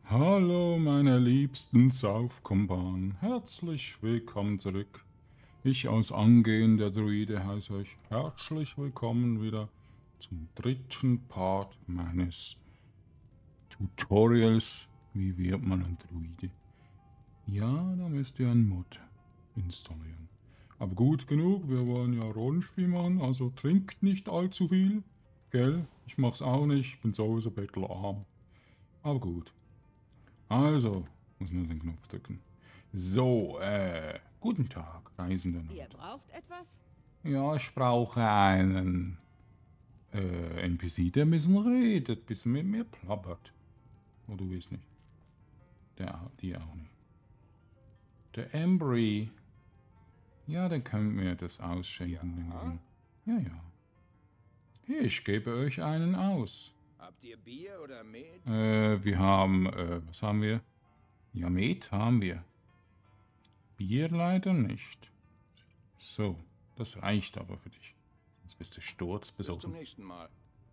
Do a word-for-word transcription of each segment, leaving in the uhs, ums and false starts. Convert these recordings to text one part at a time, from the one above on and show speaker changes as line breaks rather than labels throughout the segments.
Hallo meine liebsten Saufkumpanen, herzlich willkommen zurück. Ich als angehender Druide heiße euch herzlich willkommen wieder zum dritten Part meines Tutorials, wie wird man ein Druide. Ja, da müsst ihr einen Mod installieren. Aber gut genug, wir wollen ja Rollenspiel machen, also trinkt nicht allzu viel, gell? Ich mach's auch nicht, bin sowieso bettelarm. Aber gut. Also, muss man den Knopf drücken. So, äh, guten Tag, Reisender.
Ihr braucht etwas?
Ja, ich brauche einen äh, N P C, der ein bisschen redet, ein bisschen mit mir plappert. Oh, du willst nicht. Der, die auch nicht. Der Embry. Ja, dann können wir das ausschenken.
Ja?
Ja, ja. Hier, ich gebe euch einen aus.
Habt ihr Bier oder Met?
Äh, wir haben, äh, was haben wir? Ja, Met haben wir. Bier leider nicht. So, das reicht aber für dich. Sonst bist du
Bis zum
sturzbesoffen.
nächsten Mal.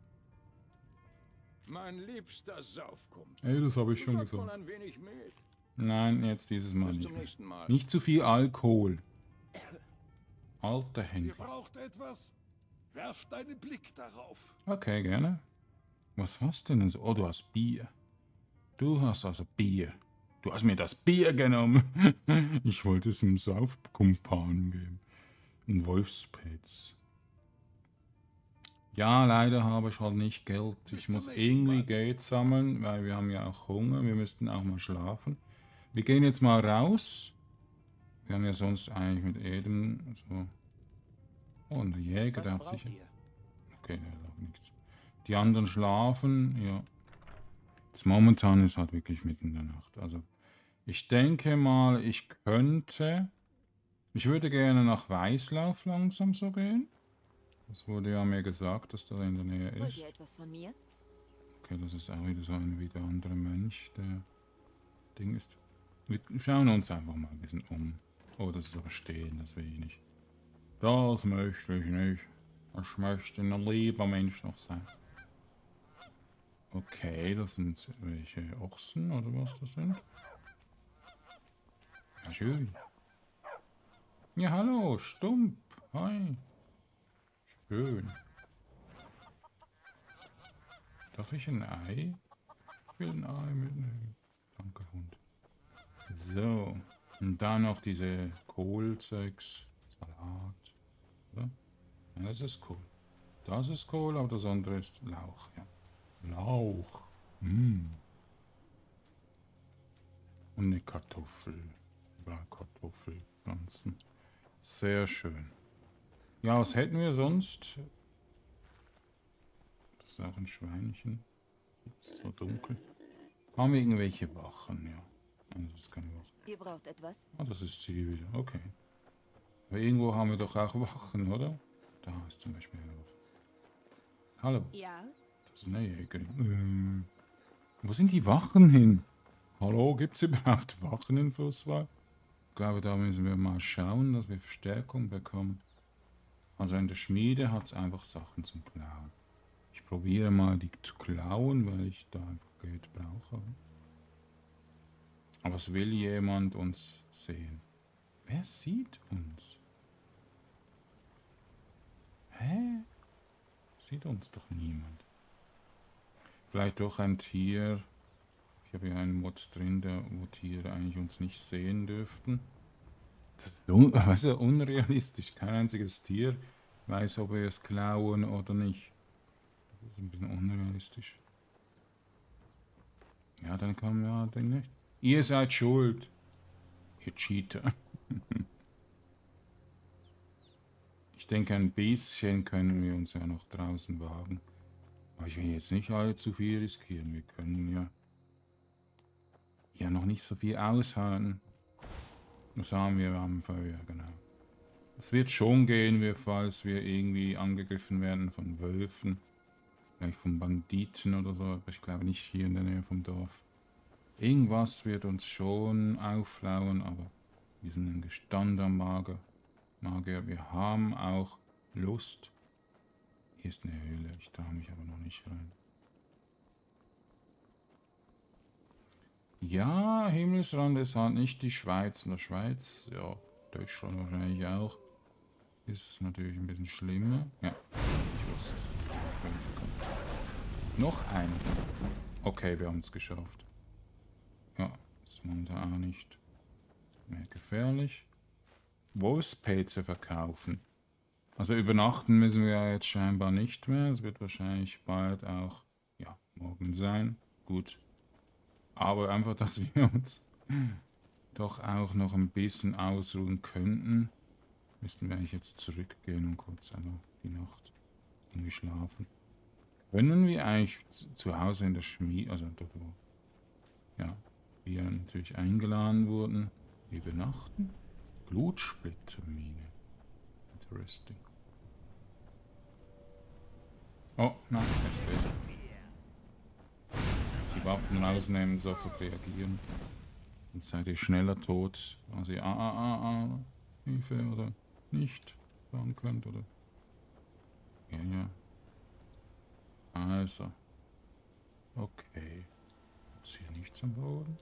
Mein liebster Saufkumpel.
Ey, das habe ich schon
Sagt mal
gesagt.
ein wenig Met.
Nein, jetzt dieses Mal
Bis
nicht
zum
mehr.
nächsten Mal.
Nicht zu viel Alkohol. Alter
Ihr
Händler.
braucht etwas? Werft einen Blick darauf.
Okay, gerne. Was hast du denn so? Oh, du hast Bier. Du hast also Bier. Du hast mir das Bier genommen. Ich wollte es einem Saufkumpan geben. Ein Wolfspelz. Ja, leider habe ich halt nicht Geld. Ich
Bis zum
muss
nächsten
irgendwie
Mal.
Geld sammeln, weil wir haben ja auch Hunger. Wir müssten auch mal schlafen. Wir gehen jetzt mal raus. Wir haben ja sonst eigentlich mit jedem so. Oh, und der Jäger, der hat
braucht
sicher.
ihr?
Okay, der lag nichts. Die anderen schlafen, ja. Jetzt momentan ist halt wirklich mitten in der Nacht. Also, ich denke mal, ich könnte. Ich würde gerne nach Weißlauf langsam so gehen. Das wurde ja mir gesagt, dass da in der Nähe
Wollt
ist.
ihr etwas von mir?
Okay, das ist auch wieder so ein wieder anderer Mönch, der Ding ist. Wir schauen uns einfach mal ein bisschen um. Oh, das ist aber stehen, das will ich nicht. Das möchte ich nicht. Ich möchte ein lieber Mensch noch sein. Okay, das sind welche Ochsen oder was das sind. Ja, schön. Ja, hallo, Stump. Hi. Schön. Darf ich ein Ei? Ich will ein Ei mitnehmen. Danke, Hund. So. Und dann noch diese Kohlzeugs. Salat. Oder? Ja, das ist Kohl. Das ist Kohl, aber das andere ist Lauch. Ja. Lauch. Mm. Und eine Kartoffel. Kartoffelpflanzen. Sehr schön. Ja, was hätten wir sonst? Das ist auch ein Schweinchen. Ist so dunkel. Haben wir irgendwelche Wachen? Ja. Ah, das ist keine Wache.
Ihr braucht etwas?
Ah, das ist sie wieder. Okay. Aber irgendwo haben wir doch auch Wachen, oder? Da ist zum Beispiel eine Wache. Hallo.
Ja.
Das ist eine Jägerin. Ähm, wo sind die Wachen hin? Hallo, gibt es überhaupt Wachen in Flusswald? Ich glaube, da müssen wir mal schauen, dass wir Verstärkung bekommen. Also in der Schmiede hat es einfach Sachen zum Klauen. Ich probiere mal die zu klauen, weil ich da einfach Geld brauche. Aber es will jemand uns sehen. Wer sieht uns? Hä? Sieht uns doch niemand. Vielleicht doch ein Tier. Ich habe hier einen Mod drin, der, wo Tiere eigentlich uns nicht sehen dürften. Das ist un weißt du, unrealistisch. Kein einziges Tier weiß, ob wir es klauen oder nicht. Das ist ein bisschen unrealistisch. Ja, dann kann man ja den nicht. Ihr seid schuld. Ihr Cheater. Ich denke, ein bisschen können wir uns ja noch draußen wagen. Aber ich will jetzt nicht allzu viel riskieren. Wir können ja, ja noch nicht so viel aushalten. Was haben wir? Wir haben Feuer, genau. Es wird schon gehen, wir, falls wir irgendwie angegriffen werden von Wölfen. Vielleicht von Banditen oder so, aber ich glaube nicht hier in der Nähe vom Dorf. Irgendwas wird uns schon auflauern, aber wir sind ein gestandener Mager. Magier. Wir haben auch Lust. Hier ist eine Höhle, ich traue mich aber noch nicht rein. Ja, Himmelsrand ist halt nicht die Schweiz. In der Schweiz, ja, Deutschland wahrscheinlich auch, ist es natürlich ein bisschen schlimmer. Ja, ich wusste es. Noch ein. Okay, wir haben es geschafft. Ja, ist momentan auch nicht mehr gefährlich. Wolfspelze verkaufen. Also übernachten müssen wir ja jetzt scheinbar nicht mehr. Es wird wahrscheinlich bald auch, ja, morgen sein. Gut. Aber einfach, dass wir uns doch auch noch ein bisschen ausruhen könnten. Müssten wir eigentlich jetzt zurückgehen und kurz einfach die Nacht irgendwie schlafen. Können wir eigentlich zu Hause in der Schmiede, also dort wo ja, wir natürlich eingeladen wurden, übernachten? Blutsplittermine. Interesting. Oh, nein, jetzt besser. Die Waffen rausnehmen, sofort reagieren. Sonst seid ihr schneller tot, als ihr ah, ah, ah, ah, Hilfe oder nicht sagen könnt, oder? Ja, ja. Also. Okay. Ist hier nichts am Boden?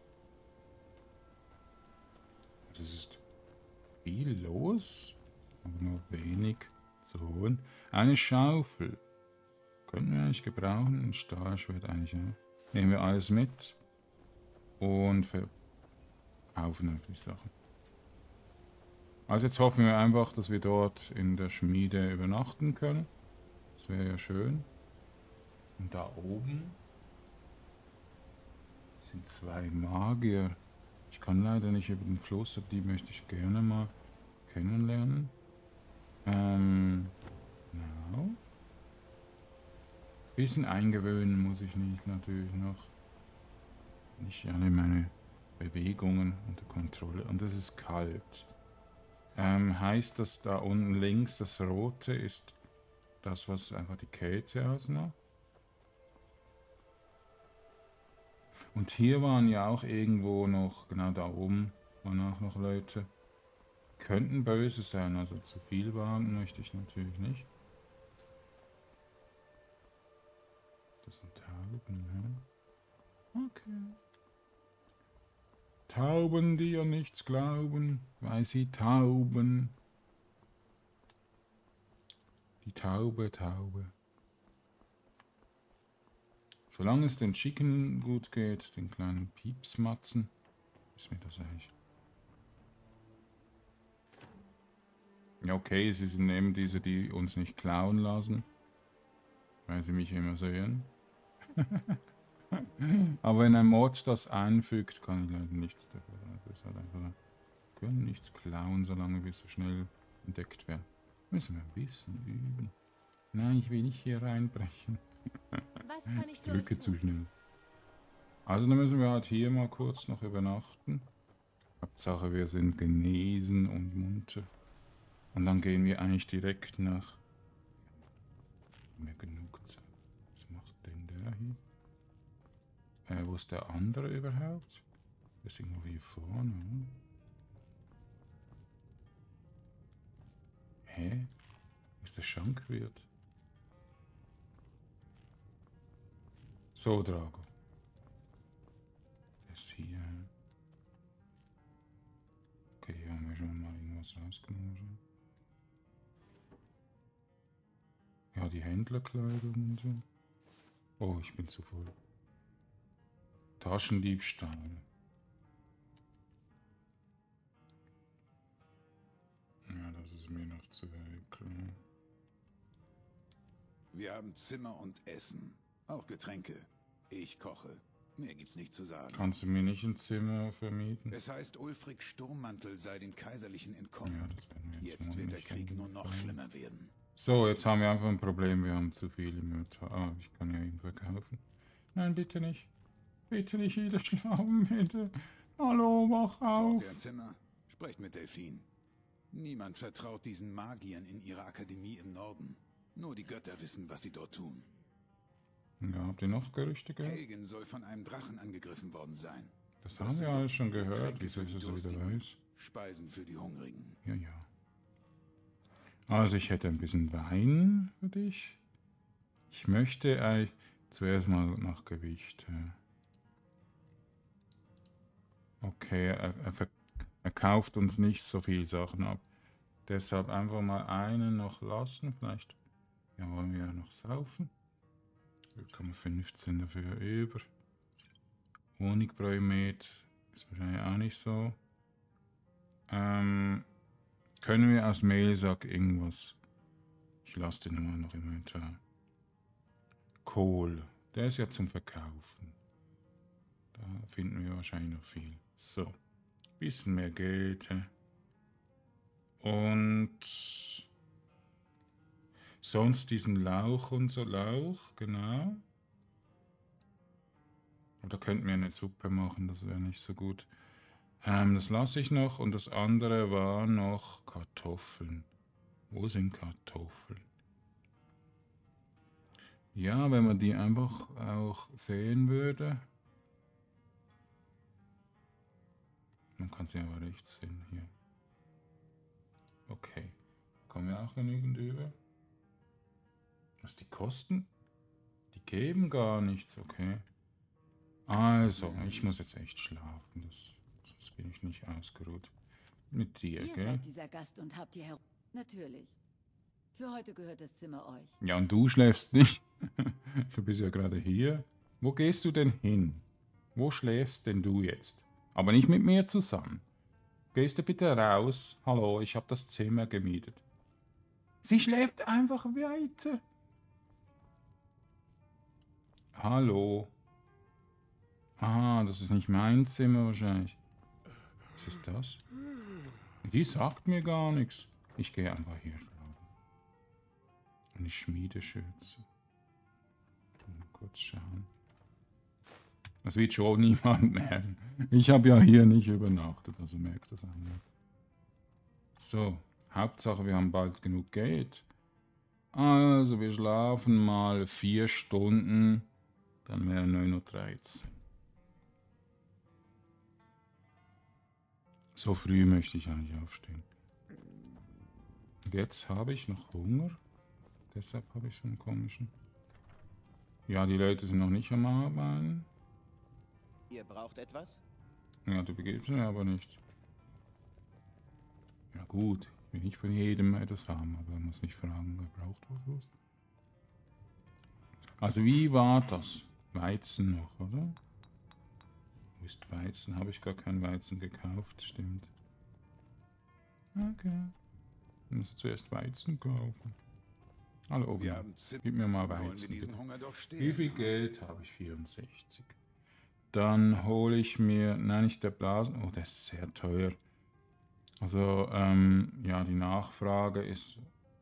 Also es ist viel los, aber nur wenig zu holen. Eine Schaufel. Können wir eigentlich gebrauchen. Ein Stahlschwert eigentlich auch. Nehmen wir alles mit und verkaufen einfach die Sachen. Also jetzt hoffen wir einfach, dass wir dort in der Schmiede übernachten können. Das wäre ja schön. Und da oben sind zwei Magier. Ich kann leider nicht über den Fluss, aber die möchte ich gerne mal kennenlernen. Ähm, genau. Bisschen eingewöhnen muss ich nicht natürlich noch. Nicht alle meine Bewegungen unter Kontrolle. Und es ist kalt. Ähm, heißt das da unten links, das Rote ist das, was einfach die Kälte ausmacht? Und hier waren ja auch irgendwo noch, genau da oben waren auch noch Leute. Könnten böse sein, also zu viel wagen möchte ich natürlich nicht. Das sind Tauben, ja. Okay. Tauben, die an nichts glauben, weil sie tauben. Die Taube, Taube. Solange es den Chicken gut geht, den kleinen Piepsmatzen, ist mir das eigentlich. Ja, okay, sie sind eben diese, die uns nicht klauen lassen, weil sie mich immer sehen. Aber wenn ein Mod das einfügt, kann ich leider nichts dafür. Das ist halt einfach, wir können nichts klauen, solange wir so schnell entdeckt werden. Müssen wir ein bisschen üben. Nein, ich will nicht hier reinbrechen.
Was kann ich für
Drücke
euch
zu
tun?
schnell. Also dann müssen wir halt hier mal kurz noch übernachten. Hauptsache wir sind genesen und munter. Und dann gehen wir eigentlich direkt nach... Mehr genug Zeit. Was macht denn der hier? Äh, wo ist der andere überhaupt? Der ist irgendwo hier vorne, oder? Hä? Wo ist der Schankwirt? So, Drago. Der ist hier. Okay, hier haben wir schon mal irgendwas rausgenommen. Ja, die Händlerkleidung und so. Oh, ich bin zu voll. Taschendiebstahl. Ja, das ist mir noch zu heikel.
Wir haben Zimmer und Essen. Auch Getränke. Ich koche. Mehr gibt's nicht zu sagen.
Kannst du mir nicht ein Zimmer vermieten?
Es heißt, Ulfric Sturmmantel sei den Kaiserlichen entkommen.
Ja, das werden wir jetzt
Jetzt wird der
nicht
Krieg nur noch
hinbekommen.
schlimmer werden.
So, jetzt haben wir einfach ein Problem. Wir haben zu viel im Inventar. Ah, ich kann ja ihn verkaufen. Nein, bitte nicht. Bitte nicht wieder schlafen, bitte. Hallo, wach auf.
Braucht ihr ein Zimmer? Sprecht mit Delphine. Niemand vertraut diesen Magiern in ihrer Akademie im Norden. Nur die Götter wissen, was sie dort tun.
Ja, habt ihr noch Gerüchte gehört?
Helgen soll von einem Drachen angegriffen worden sein.
Das haben wir alles schon gehört.
Getränke
Wieso
für
ich
die
das wieder
Durstigen,
weiß?
Speisen für die Hungrigen.
Ja, ja. Also ich hätte ein bisschen Wein für dich. Ich möchte eigentlich zuerst mal nach Gewicht. äh, Okay, er, er, ver er kauft uns nicht so viel Sachen ab. Deshalb einfach mal einen noch lassen. Vielleicht ja, wollen wir ja noch saufen. Wir kommen fünfzehn dafür über. Honigbräumet ist wahrscheinlich auch nicht so. Ähm, können wir aus Mehlsack irgendwas? Ich lasse den mal noch im Inventar. Kohl. Der ist ja zum Verkaufen. Da finden wir wahrscheinlich noch viel. So. Bisschen mehr Geld. He? Und sonst diesen Lauch und so. Lauch, genau. Da könnten wir eine Suppe machen, das wäre nicht so gut. Ähm, das lasse ich noch. Und das andere war noch Kartoffeln. Wo sind Kartoffeln? Ja, wenn man die einfach auch sehen würde. Man kann sie aber rechts sehen hier. Okay. Kommen wir auch genügend über? Was die kosten? Die geben gar nichts, okay. Also, ich muss jetzt echt schlafen. Das, sonst bin ich nicht ausgeruht. Mit dir,
Ihr
gell?
seid dieser Gast und habt hier herum. Natürlich. Für heute gehört das Zimmer euch.
Ja, und du schläfst nicht. Du bist ja gerade hier. Wo gehst du denn hin? Wo schläfst denn du jetzt? Aber nicht mit mir zusammen. Gehst du bitte raus? Hallo, ich habe das Zimmer gemietet. Sie schläft einfach weiter. Hallo. Ah, das ist nicht mein Zimmer wahrscheinlich. Was ist das? Die sagt mir gar nichts. Ich gehe einfach hier schlafen. Eine Schmiedeschürze. Mal kurz schauen. Das wird schon niemand merken. Ich habe ja hier nicht übernachtet, also merkt das einer. So, Hauptsache wir haben bald genug Geld. Also wir schlafen mal vier Stunden, dann wäre neun Uhr dreizehn. So früh möchte ich eigentlich aufstehen. Und jetzt habe ich noch Hunger. Deshalb habe ich so einen komischen. Ja, die Leute sind noch nicht am Arbeiten.
Ihr braucht etwas?
Ja, du begibst mir aber nicht. Ja gut, ich will nicht von jedem etwas haben, aber er muss nicht fragen, wer braucht was. Also wie war das? Weizen noch, oder? Wo ist Weizen? Habe ich gar kein Weizen gekauft, stimmt. Okay. Ich muss zuerst Weizen kaufen. Hallo,
Wir haben Zip.
gib mir mal
Wollen wir
Weizen.
diesen
Bitte.
Hunger doch stehlen?
Wie viel Geld habe ich? vierundsechzig. Dann hole ich mir, nein, nicht der Blasen. Oh, der ist sehr teuer. Also, ähm, ja, die Nachfrage ist...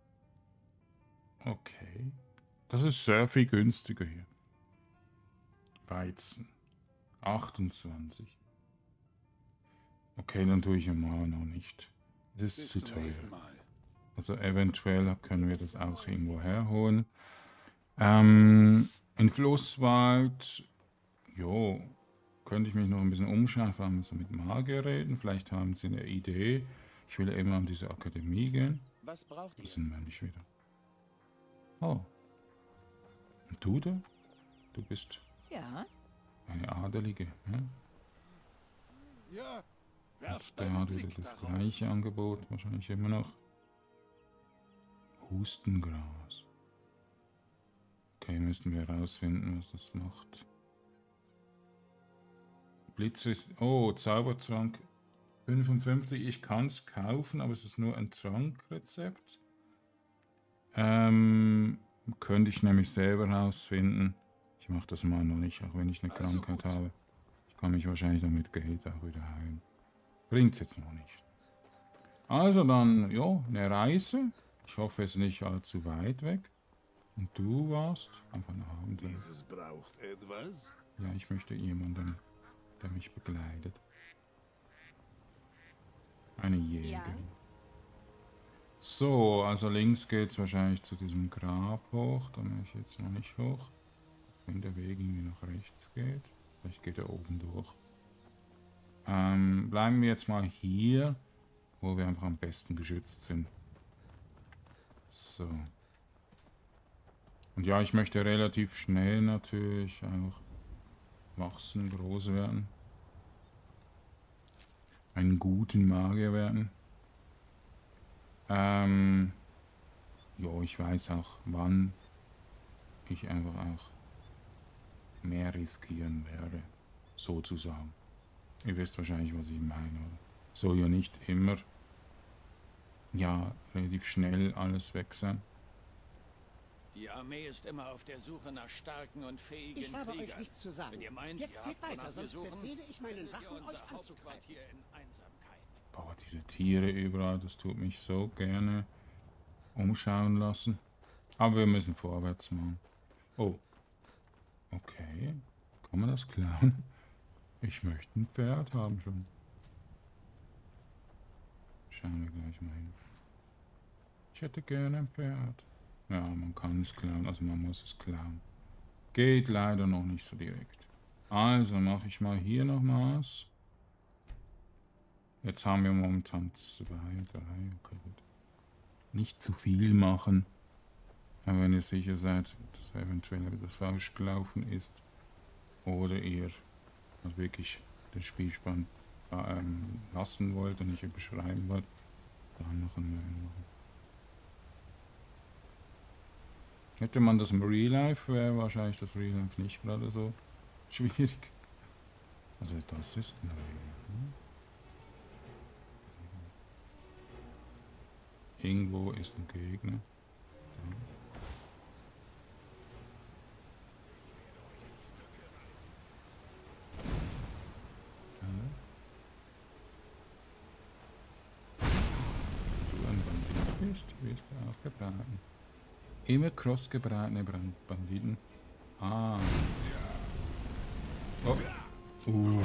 Okay. Das ist sehr viel günstiger hier. Weizen. achtundzwanzig. Okay, dann tue ich ihn mal noch nicht. Es ist
Bis
zu
zum
teuer.
nächsten Mal.
Also eventuell können wir das auch irgendwo herholen. Ähm, in Flusswald, jo, könnte ich mich noch ein bisschen umschauen, vor allem so mit Magier reden. Vielleicht haben sie eine Idee. Ich will immer an diese Akademie gehen.
Was braucht
Da
ihr?
sind wir nicht wieder. Oh. Und du da? Du bist
Ja?
eine Adelige. Ne?
Ja, werf
Der
deinen
hat wieder
Blick
das
darauf.
gleiche Angebot, wahrscheinlich immer noch. Hustengras. Okay, müssten wir herausfinden, was das macht. Blitz ist... Oh, Zaubertrank fünfundfünfzig. Ich kann es kaufen, aber es ist nur ein Trankrezept. Ähm, könnte ich nämlich selber herausfinden. Ich mache das mal noch nicht, auch wenn ich eine
Also
Krankheit
gut.
habe. Ich kann mich wahrscheinlich damit Geld auch wieder heilen. Bringt's jetzt noch nicht. Also dann, ja, eine Reise. Ich hoffe, es ist nicht allzu weit weg. Und du warst einfach ein Abenteuer.
Dieses braucht etwas.
Ja, ich möchte jemanden, der mich begleitet. Eine Jägerin. So, also links geht es wahrscheinlich zu diesem Grab hoch. Da möchte ich jetzt noch nicht hoch. Wenn der Weg irgendwie nach rechts geht. Vielleicht geht er oben durch. Ähm, bleiben wir jetzt mal hier, wo wir einfach am besten geschützt sind. So. Und ja, ich möchte relativ schnell natürlich auch wachsen, groß werden. einen guten Magier werden. Ähm, jo, ich weiß auch, wann ich einfach auch mehr riskieren werde, sozusagen. Ihr wisst wahrscheinlich, was ich meine. Oder? Soll ja nicht immer, ja, relativ schnell alles weg sein.
Die Armee ist immer auf der Suche nach starken und fähigen
Ich habe
Kriegern.
euch nichts zu sagen.
Wenn ihr meint,
Jetzt
ihr
geht
habt wonach
weiter,
wir
sonst
suchen,
befehle ich meinen
findet ihr
Waffen,
unser
euch anzugreifen.
Hauptquartier in Einsamkeit.
Boah, diese Tiere überall, das tut mich so gerne umschauen lassen. Aber wir müssen vorwärts machen. Oh. Okay. Kann man das klauen? Ich möchte ein Pferd haben schon. Schauen wir gleich mal hin. Ich hätte gerne ein Pferd. Ja, man kann es klauen, also man muss es klauen. Geht leider noch nicht so direkt. Also mache ich mal hier noch was. Jetzt haben wir momentan zwei, drei, okay gut. Nicht zu viel machen. Aber wenn ihr sicher seid, dass eventuell etwas falsch gelaufen ist. Oder ihr halt wirklich den Spielspann ähm, lassen wollt und nicht überschreiben wollt, dann noch einen neuen machen. Hätte man das im Real Life, wäre wahrscheinlich das Real Life nicht gerade so schwierig. Also das ist ein Real Life. Irgendwo ist ein Gegner. Da. Du ein Bandit bist, wirst du auch gebraten. Immer kross gebratene Banditen. Ah. Oh. Uh.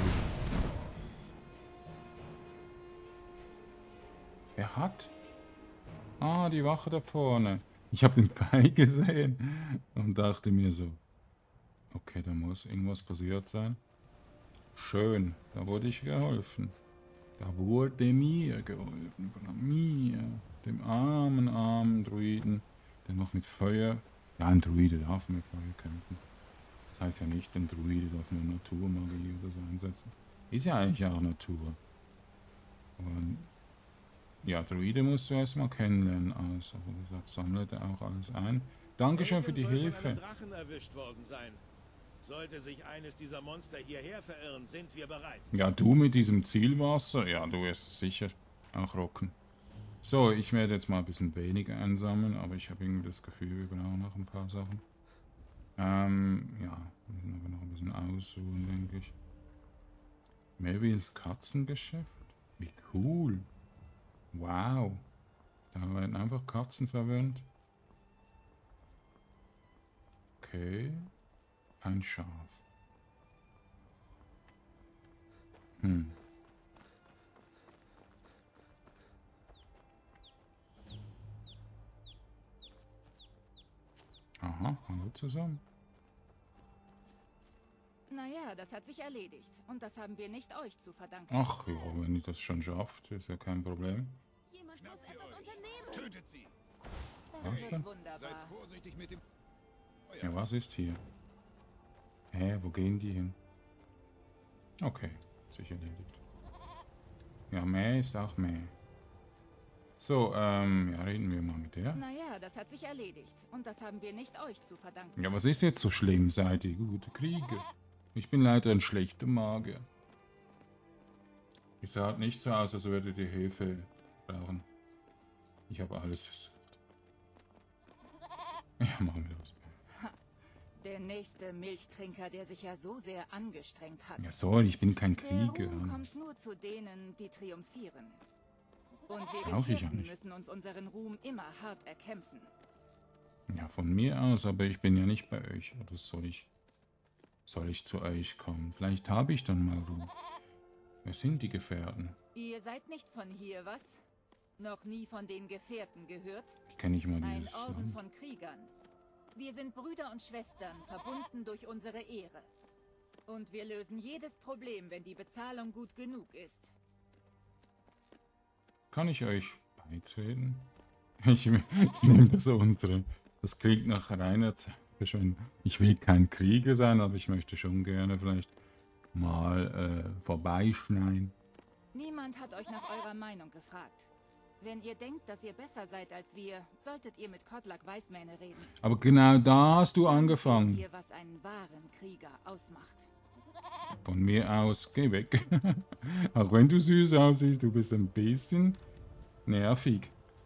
Wer hat? Ah, die Wache da vorne. Ich habe den Pfeil gesehen und dachte mir so, okay, da muss irgendwas passiert sein. Schön, da wurde ich geholfen. Da wurde mir geholfen, von mir, dem armen, armen Druiden, der noch mit Feuer... Ja, ein Druide darf mit Feuer kämpfen. Das heißt ja nicht, ein Druide darf nur Naturmagie oder so einsetzen. Ist ja eigentlich auch Natur. Und ja, Druide musst du erstmal kennenlernen. Also, das sammelt er auch alles ein. Dankeschön für die
soll
Hilfe.
von einem Drachen erwischt worden sein. Sollte sich eines dieser Monster hierher verirren, sind wir bereit.
Ja, du mit diesem Zielwasser, ja, du wirst es sicher auch rocken. So, ich werde jetzt mal ein bisschen weniger einsammeln, aber ich habe irgendwie das Gefühl, wir brauchen noch ein paar Sachen. Ähm, ja, wir müssen aber noch ein bisschen ausruhen, denke ich. Marys Katzengeschäft? Wie cool. Wow. Da werden einfach Katzen verwöhnt. Okay. Ein Schaf. Hm. Aha, hallo zusammen.
Naja, das hat sich erledigt. Und das haben wir nicht euch zu verdanken.
Ach ja, wenn ihr das schon schafft, ist ja kein Problem.
Jemand muss etwas unternehmen.
Tötet sie!
Das
Was
wird
denn?
Seid
wunderbar.
vorsichtig mit dem...
Ja, was ist hier? Hä, wo gehen die hin? Okay, sich erledigt. Ja, Mäh ist auch Mäh. So, ähm, ja, reden wir mal mit der.
Naja, das hat sich erledigt. Und das haben wir nicht euch zu verdanken.
Ja, was ist jetzt so schlimm? Seid ihr gute Krieger? Ich bin leider ein schlechter Magier. Ihr sah nicht so aus, als würdet ihr Hilfe brauchen. Ich habe alles versucht. Ja, machen wir das.
Der nächste Milchtrinker, der sich ja so sehr angestrengt hat.
Ja, sorry, ich bin kein
Der
Krieger.
Ruhm kommt nur zu denen, die triumphieren. Und wir
Brauch ich auch
Gefährten
nicht.
müssen uns unseren Ruhm immer hart erkämpfen.
Ja, von mir aus, aber ich bin ja nicht bei euch. Oder soll ich, soll ich zu euch kommen? Vielleicht habe ich dann mal Ruhm. Wer sind die Gefährten?
Ihr seid nicht von hier, was? Noch nie von den Gefährten gehört?
Ich kenne nicht mal
Ein
dieses
Orden
Land.
von Kriegern. Wir sind Brüder und Schwestern, verbunden durch unsere Ehre. Und wir lösen jedes Problem, wenn die Bezahlung gut genug ist.
Kann ich euch beitreten? Ich, ich nehme das untere. Das klingt nach reiner Zeitverschwendung. Ich will kein Krieger sein, aber ich möchte schon gerne vielleicht mal äh, vorbeischneien.
Niemand hat euch nach eurer Meinung gefragt. Wenn ihr denkt, dass ihr besser seid als wir, solltet ihr mit Kodlak Weißmähne reden.
Aber genau da hast du
Dann
angefangen.
seht ihr, was einen wahren Krieger ausmacht.
Von mir aus, geh weg. Auch wenn du süß aussiehst, du bist ein bisschen nervig.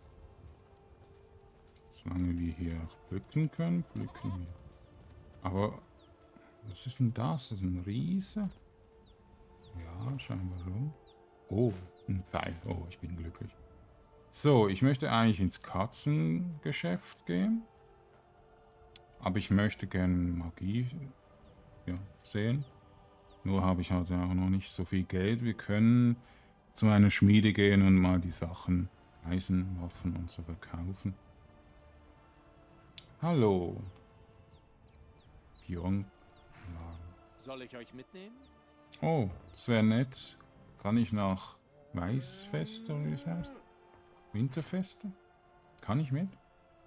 Solange wir hier auch pflücken können, pflücken wir. Aber, was ist denn das? Das ist ein Riese? Ja, scheinbar so. Oh, ein Pfeil. Oh, ich bin glücklich. So, ich möchte eigentlich ins Katzengeschäft gehen. Aber ich möchte gerne Magie ja, sehen. Nur habe ich halt auch noch nicht so viel Geld. Wir können zu einer Schmiede gehen und mal die Sachen, Eisen, Waffen und so verkaufen. Hallo. Björn.
Soll ich euch mitnehmen?
Oh, das wäre nett. Kann ich nach Weißfeste oder wie es heißt? Winterfeste? Kann ich mit?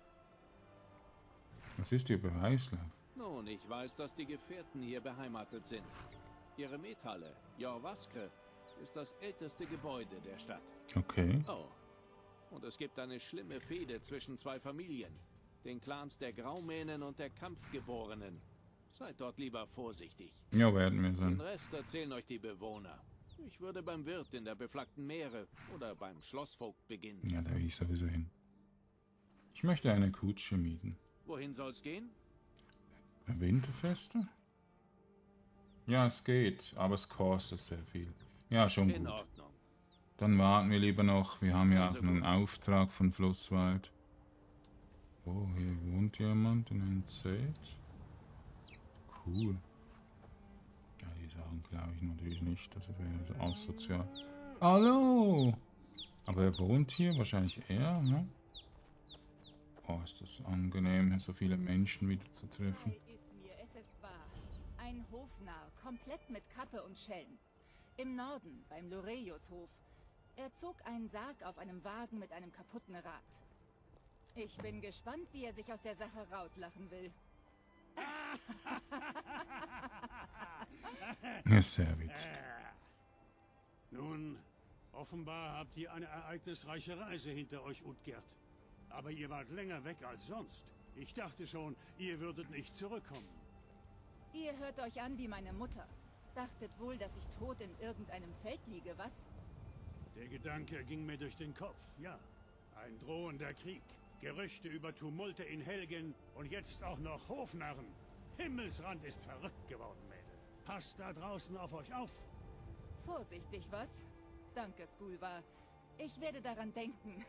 Was ist hier bei Weißlauf?
Nun, ich weiß, dass die Gefährten hier beheimatet sind. Ihre Methalle, Jorvaske, ist das älteste Gebäude der Stadt.
Okay.
Oh. Und es gibt eine schlimme Fehde zwischen zwei Familien. Den Clans der Graumähnen und der Kampfgeborenen. Seid dort lieber vorsichtig.
Ja, werden wir
Den
sein.
Rest erzählen euch die Bewohner. Ich würde beim Wirt in der beflaggten Meere oder beim Schlossvogt beginnen.
Ja, da will ich sowieso hin. Ich möchte eine Kutsche mieten.
Wohin soll's gehen?
Winterfeste? Ja, es geht, aber es kostet sehr viel. Ja, schon
In
gut.
Ordnung.
Dann warten wir lieber noch. Wir haben ja auch
Also
einen
gut.
Auftrag von Flusswald. Oh, hier wohnt jemand in einem Zelt. Cool. Ja, die Sachen glaube ich natürlich nicht. Das wäre so asozial. Hallo! Aber er wohnt hier, wahrscheinlich er, ne? Oh, ist das angenehm, hier so viele Menschen wieder zu treffen.
Bei Ismir, es ist wahr. Ein Hofnarr, komplett mit Kappe und Schelm. Im Norden, beim Loreius-Hof. Er zog einen Sarg auf einem Wagen mit einem kaputten Rad. Ich bin gespannt, wie er sich aus der Sache rauslachen will.
Ja, sehr witzig.
Nun, offenbar habt ihr eine ereignisreiche Reise hinter euch, Utgerd. Aber ihr wart länger weg als sonst. Ich dachte schon, ihr würdet nicht zurückkommen.
Ihr hört euch an wie meine Mutter. Dachtet wohl, dass ich tot in irgendeinem Feld liege, was?
Der Gedanke ging mir durch den Kopf, ja. Ein drohender Krieg, Gerüchte über Tumulte in Helgen und jetzt auch noch Hofnarren. Himmelsrand ist verrückt geworden, Mädel. Passt da draußen auf euch auf.
Vorsichtig, was? Danke, Skulva. Ich werde daran denken.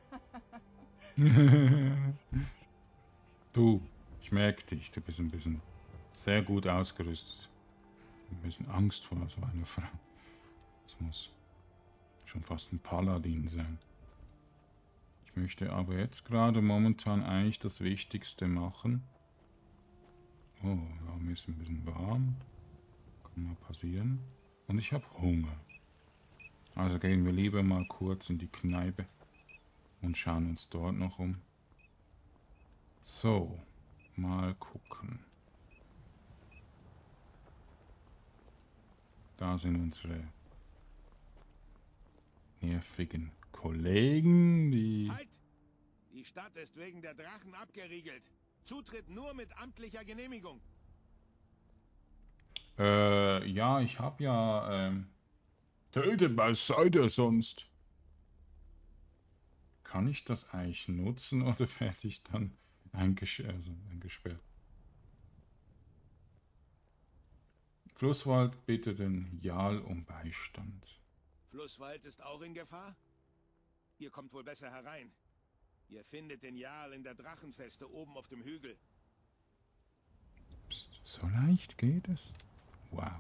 Du, ich merke dich, du bist ein bisschen sehr gut ausgerüstet. Ein bisschen Angst vor so einer Frau. Das muss schon fast ein Paladin sein. Ich möchte aber jetzt gerade momentan eigentlich das Wichtigste machen. Oh, ja, mir ist ein bisschen warm. Kann mal passieren. Und ich habe Hunger. Also gehen wir lieber mal kurz in die Kneipe und schauen uns dort noch um. So, mal gucken. Da sind unsere nervigen Kollegen, die...
Halt! Die Stadt ist wegen der Drachen abgeriegelt. Zutritt nur mit amtlicher Genehmigung.
Äh, ja, ich hab ja, ähm... Töte beiseite sonst. Kann ich das eigentlich nutzen oder werde ich dann eingesch also eingesperrt? Flusswald bittet den Jarl um Beistand.
Flusswald ist auch in Gefahr? Ihr kommt wohl besser herein. Ihr findet den Jarl in der Drachenfeste oben auf dem Hügel.
Psst, so leicht geht es? Wow.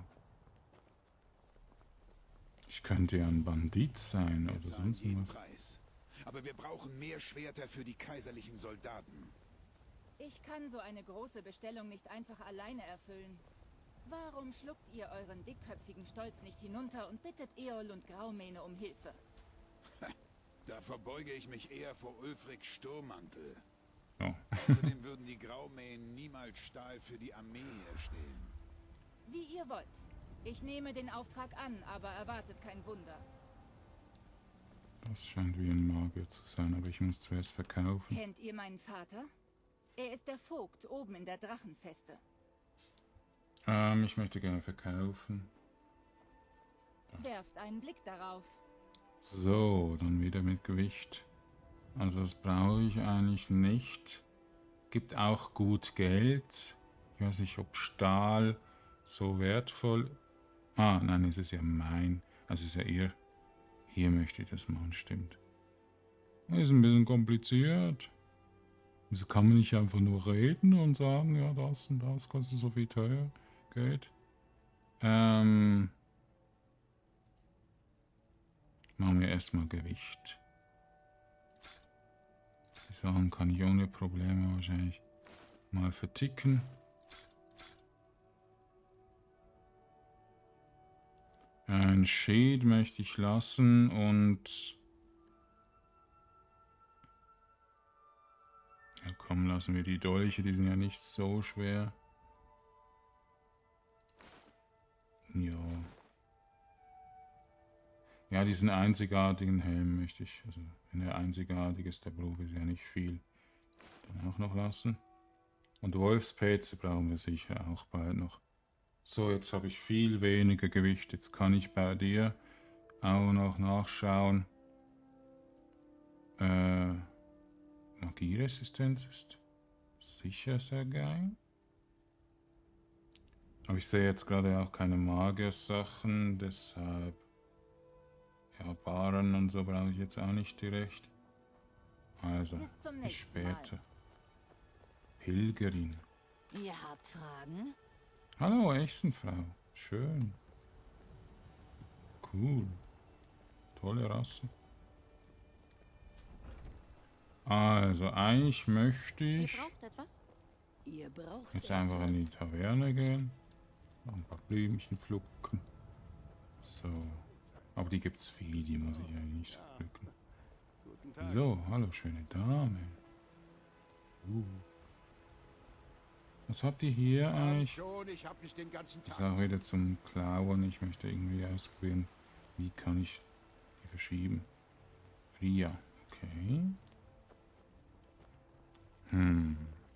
Ich könnte ja ein Bandit sein
Wir
oder
zahlen
sonst
jeden
was.
Preis. Aber wir brauchen mehr Schwerter für die kaiserlichen Soldaten.
Ich kann so eine große Bestellung nicht einfach alleine erfüllen. Warum schluckt ihr euren dickköpfigen Stolz nicht hinunter und bittet Eol und Graumähne um Hilfe?
Da verbeuge ich mich eher vor Ulfric Sturmmantel.
Oh.
Außerdem würden die Graumähen niemals Stahl für die Armee herstellen.
Wie ihr wollt. Ich nehme den Auftrag an, aber erwartet kein Wunder.
Das scheint wie ein Magier zu sein, aber ich muss zuerst verkaufen.
Kennt ihr meinen Vater? Er ist der Vogt oben in der Drachenfeste.
Ähm, ich möchte gerne verkaufen.
Werft einen Blick darauf.
So, dann wieder mit Gewicht. Also das brauche ich eigentlich nicht. Gibt auch gut Geld. Ich weiß nicht, ob Stahl so wertvoll... Ah, nein, es ist ja mein. Also es ist ja eher... Hier möchte ich das machen, stimmt. Ist ein bisschen kompliziert. Wieso kann man nicht einfach nur reden und sagen, ja, das und das kostet so viel teuer Geld? Ähm... Machen wir erstmal Gewicht. Die Sachen kann ich ohne Probleme wahrscheinlich mal verticken. Ein Schild möchte ich lassen und... Ja komm, lassen wir die Dolche, die sind ja nicht so schwer. Ja. Ja, diesen einzigartigen Helm möchte ich, also wenn er einzigartig ist, der Beruf ist ja nicht viel, dann auch noch lassen. Und Wolfspelze brauchen wir sicher auch bald noch. So, jetzt habe ich viel weniger Gewicht, jetzt kann ich bei dir auch noch nachschauen. Äh, Magieresistenz ist sicher sehr geil. Aber ich sehe jetzt gerade auch keine Magier-Sachen, deshalb... Ja, Baren und so brauche ich jetzt auch nicht direkt. Also, bis später. Pilgerin.
Ihr habt Fragen?
Hallo, Echsenfrau. Schön. Cool. Tolle Rasse. Also, eigentlich möchte ich
Ihr braucht etwas? Ihr braucht
jetzt einfach in die Taverne gehen. Ein paar Blümchen pflücken. So. Aber die gibt's viel, die muss ich eigentlich nicht so pflücken. So, hallo schöne Dame. Uh. Was habt ihr hier eigentlich? Das ist auch wieder zum Klauen. Ich möchte irgendwie ausprobieren, wie kann ich die verschieben. Ria, okay. Hm.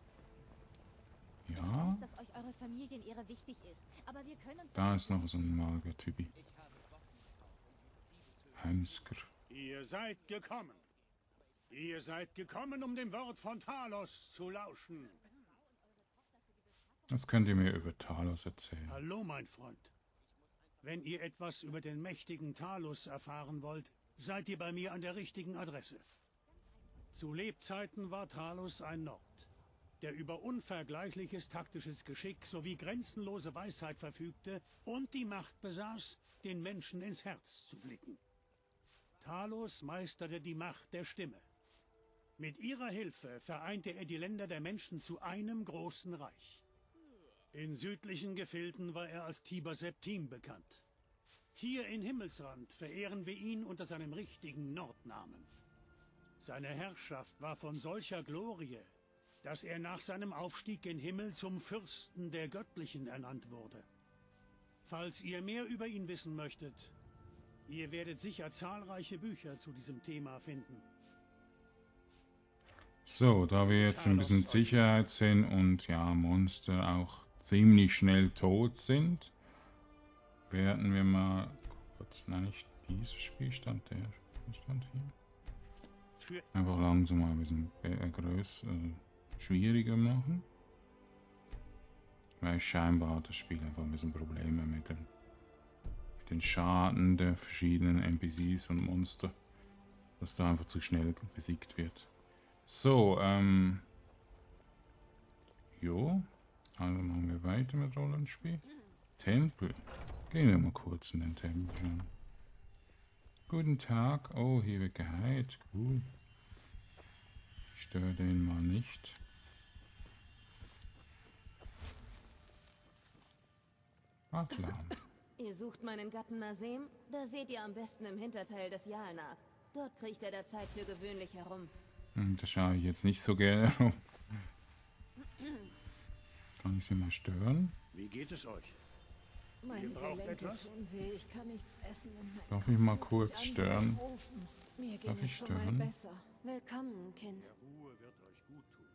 Ja.
Dass euch eure Familienehre wichtig ist, aber wir können uns
Da ist noch so ein Mager-Typi. Heimsker.
Ihr seid gekommen. Ihr seid gekommen, um dem Wort von Talos zu lauschen.
Was könnt ihr mir über Talos erzählen?
Hallo, mein Freund. Wenn ihr etwas über den mächtigen Talos erfahren wollt, seid ihr bei mir an der richtigen Adresse. Zu Lebzeiten war Talos ein Nord, der über unvergleichliches taktisches Geschick sowie grenzenlose Weisheit verfügte und die Macht besaß, den Menschen ins Herz zu blicken. Talos meisterte die Macht der Stimme. Mit ihrer Hilfe vereinte er die Länder der Menschen zu einem großen Reich. In südlichen Gefilden war er als Tiber Septim bekannt. Hier in Himmelsrand verehren wir ihn unter seinem richtigen Nordnamen. Seine Herrschaft war von solcher Glorie, dass er nach seinem Aufstieg in Himmel zum Fürsten der Göttlichen ernannt wurde. Falls ihr mehr über ihn wissen möchtet, ihr werdet sicher zahlreiche Bücher zu diesem Thema finden.
So, da wir jetzt ein bisschen Sicherheit sind und ja, Monster auch ziemlich schnell tot sind, werden wir mal kurz, nein, nicht dieses Spielstand, der Spielstand hier. Einfach langsam mal ein bisschen größer, äh, schwieriger machen. Weil scheinbar hat das Spiel einfach ein bisschen Probleme mit den, mit den Schaden der verschiedenen N P Cs und Monster, dass da einfach zu schnell besiegt wird. So, ähm... Jo, also machen wir weiter mit Rollenspiel. Tempel. Gehen wir mal kurz in den Tempel schauen. Guten Tag. Oh, hier wird geheilt. Cool. Ich störe den mal nicht. Atlan.
Ihr sucht meinen Gatten Nasem? Da seht ihr am besten im Hinterteil des Jalnag. Dort kriecht er der Zeit für gewöhnlich herum.
Hm, da schaue ich jetzt nicht so gerne rum. Kann ich sie mal stören?
Wie geht es euch?
Meine
braucht
Gelenke
etwas?
tun weh, ich kann nichts essen und mein
Darf ich mal
Kopf
kurz
fühlt sich an wie ein
stören?
Ofen. Mir ging
Darf ich
es schon mal
stören?
besser. Willkommen, Kind.
Der Ruhe wird euch gut tun.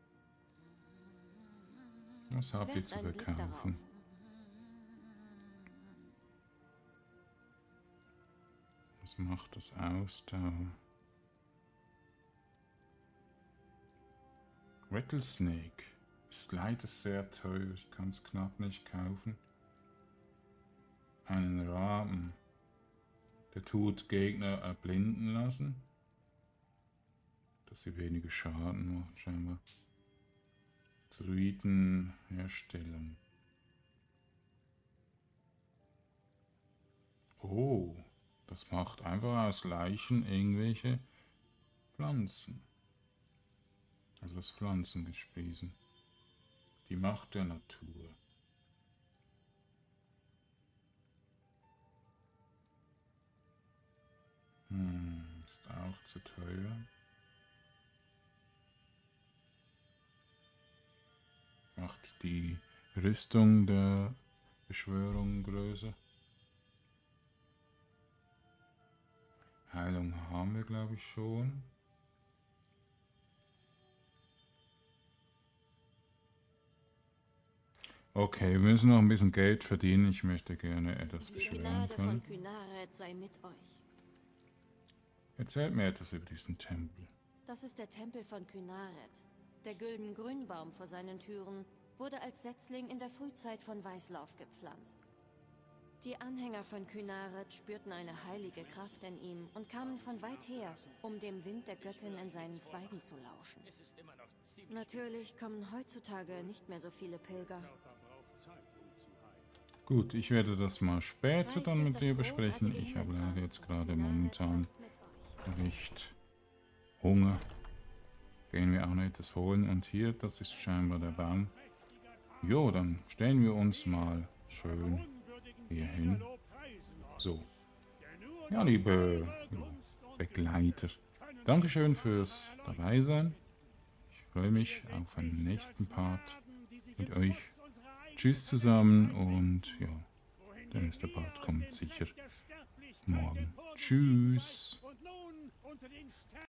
Was habt ihr
Werft
zu
einen Blick
verkaufen? Was macht das Ausdauer? Rattlesnake ist leider sehr teuer. Ich kann es knapp nicht kaufen. Einen Raben. Der tut Gegner erblinden lassen. Dass sie weniger Schaden machen, scheinbar. Druiden herstellen. Oh, das macht einfach aus Leichen irgendwelche Pflanzen. Also aus Pflanzen gespeisen. Die Macht der Natur. Hm, ist auch zu teuer. Macht die Rüstung der Beschwörung größer. Heilung haben wir, glaube ich, schon. Okay, wir müssen noch ein bisschen Geld verdienen. Ich möchte gerne etwas
Die
beschwören
Gnade
können.
von Kynaret sei mit euch.
Erzählt mir etwas über diesen Tempel.
Das ist der Tempel von Kynaret. Der Gülden-Grünbaum vor seinen Türen wurde als Setzling in der Frühzeit von Weißlauf gepflanzt. Die Anhänger von Kynaret spürten eine heilige Kraft in ihm und kamen von weit her, um dem Wind der Göttin in seinen Zweigen zu lauschen. Natürlich kommen heutzutage nicht mehr so viele Pilger.
Gut, ich werde das mal später dann mit dir besprechen. Ich habe leider jetzt gerade momentan recht Hunger. Gehen wir auch noch etwas holen. Und hier, das ist scheinbar der Baum. Jo, dann stellen wir uns mal schön hier hin. So. Ja, liebe Begleiter, Dankeschön fürs Dabeisein. Ich freue mich auf einen nächsten Part mit euch. Tschüss zusammen und ja, der nächste Part kommt sicher morgen. Tschüss.